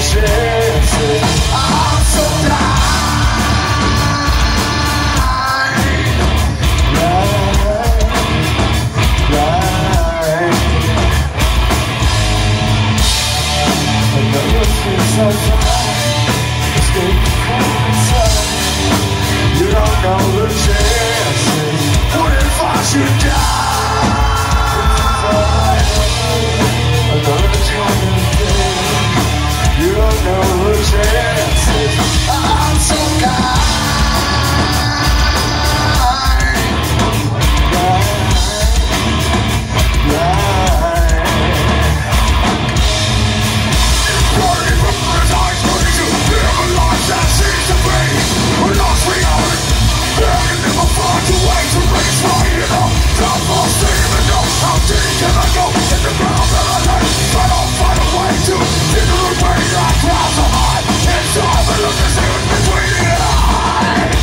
chances. I'm so blind. Blind. I know you feel so fine. Escape from inside. You don't know the chances. What if I should die? Another time and day. You don't know the chances. I'm so kind. Burning from his eyes, burning to live a life that seems to be a lost reality. Begging them apart to wait to raise my enough. Don't fall steam enough. How deep can I go in the ground that I lay? I don't find a way to figure a way that clouds so high. It's time to look and see what's between the eyes.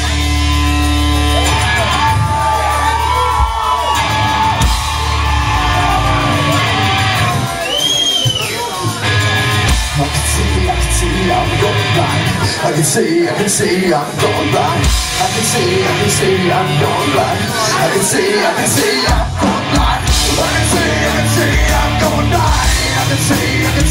I can see I'm going blind. I can see I'm going blind. I can see I'm going blind. I can see I'm going blind. I can see I'm going blind. I can see